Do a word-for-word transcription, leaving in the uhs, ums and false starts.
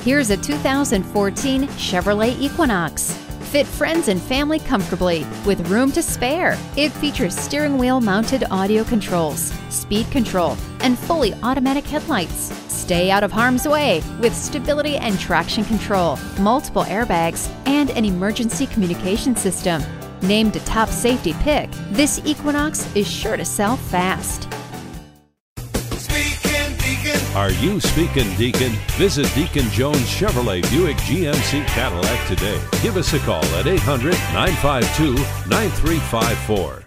Here's a two thousand fourteen Chevrolet Equinox. Fit friends and family comfortably with room to spare. It features steering wheel mounted audio controls, speed control, and fully automatic headlights. Stay out of harm's way with stability and traction control, multiple airbags, and an emergency communication system. Named a top safety pick, this Equinox is sure to sell fast. Are you speaking Deacon? Visit Deacon Jones Chevrolet Buick G M C Cadillac today. Give us a call at eight hundred, nine five two, nine three five four.